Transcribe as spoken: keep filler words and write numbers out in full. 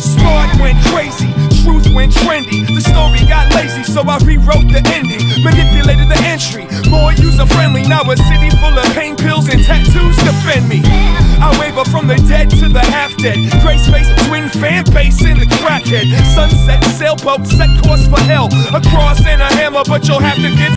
Smart went crazy, truth went trendy. The story got lazy, so I rewrote the ending. Manipulated the entry, more user-friendly. Now a city full of pain pills and tattoos defend me. I waver from the dead to the half-dead. Gray space between fan base and the crackhead. Sunset, sailboat, set course for hell. A cross and a hammer, but you'll have to get